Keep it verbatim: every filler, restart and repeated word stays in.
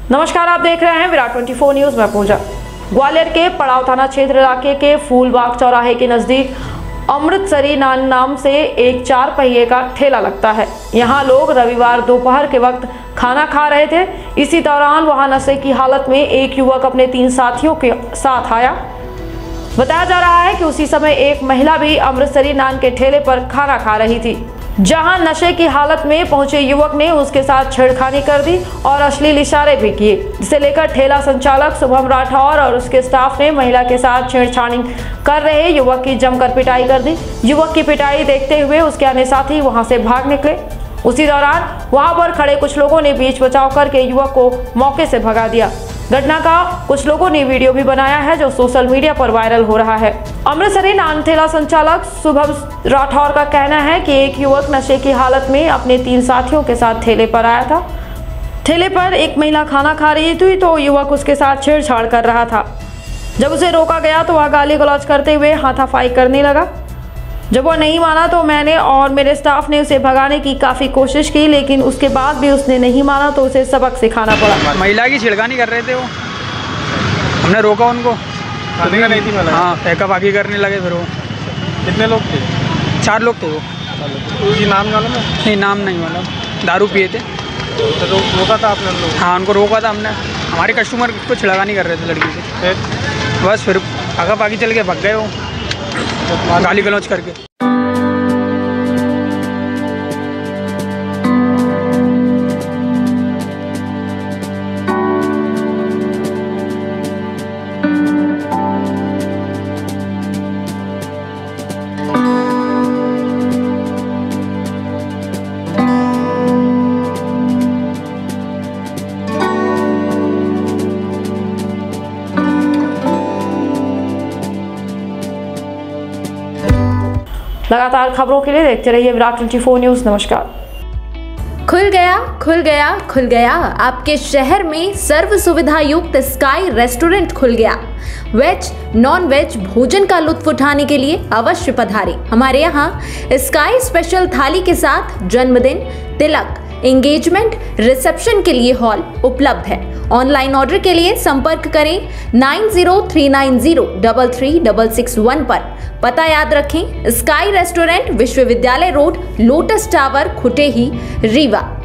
नमस्कार, आप देख रहे हैं विराट चौबीस न्यूज में पूजा। ग्वालियर के पड़ाव थाना क्षेत्र इलाके के फूलबाग चौराहे के नजदीक अमृतसरी नान नाम से एक चार पहिए का ठेला लगता है। यहाँ लोग रविवार दोपहर के वक्त खाना खा रहे थे। इसी दौरान वहां नशे की हालत में एक युवक अपने तीन साथियों के साथ आया। बताया जा रहा है कि उसी समय एक महिला भी अमृतसरी नान के ठेले पर खाना खा रही थी, जहां नशे की हालत में पहुंचे युवक ने उसके साथ छेड़खानी कर दी और अश्लील इशारे भी किए, जिसे लेकर ठेला संचालक शुभम राठौर और उसके स्टाफ ने महिला के साथ छेड़छाड़ी कर रहे युवक की जमकर पिटाई कर दी। युवक की पिटाई देखते हुए उसके अन्य साथी वहां से भाग निकले। उसी दौरान वहां पर खड़े कुछ लोगों ने बीच बचाव करके युवक को मौके से भगा दिया। घटना का कुछ लोगों ने वीडियो भी बनाया है, जो सोशल मीडिया पर वायरल हो रहा है। अमृतसरी नान ठेला संचालक शुभम राठौर का कहना है कि एक युवक नशे की हालत में अपने तीन साथियों के साथ ठेले पर आया था। ठेले पर एक महिला खाना खा रही थी तो युवक उसके साथ छेड़छाड़ कर रहा था। जब उसे रोका गया तो वह गाली गलौज करते हुए हाथापाई करने लगा। जब वह नहीं माना तो मैंने और मेरे स्टाफ ने उसे भगाने की काफ़ी कोशिश की, लेकिन उसके बाद भी उसने नहीं माना तो उसे सबक सिखाना पड़ा। महिला की छेड़खानी कर रहे थे वो, हमने रोका उनको। नहीं थी महिला। हाँ, पैका बाकी करने लगे फिर वो। कितने लोग थे? चार लोग थे वो। ये नाम मालूम है? नहीं, नाम नहीं मालूम। दारू पिए थे तो रो, रोका था आपने लोग? हाँ, उनको रोका था हमने। हमारे कस्टमर को छेड़खानी कर रहे थे लड़की से। फिर बस फिर आगा बाकी चल के भाग गए वो, गाली गलौज करके। लगातार खबरों के लिए देखते रहिए विराट चौबीस न्यूज। नमस्कार। खुल गया खुल गया खुल गया आपके शहर में सर्व सुविधा युक्त स्काई रेस्टोरेंट खुल गया। वेज नॉन वेज भोजन का लुत्फ उठाने के लिए अवश्य पधारें। हमारे यहाँ स्काई स्पेशल थाली के साथ जन्मदिन, तिलक, एंगेजमेंट, रिसेप्शन के लिए हॉल उपलब्ध है। ऑनलाइन ऑर्डर के लिए संपर्क करें nine zero three nine zero double three double six one पर। पता याद रखें, स्काई रेस्टोरेंट, विश्वविद्यालय road, lotus tower, Khutehi, Rewa.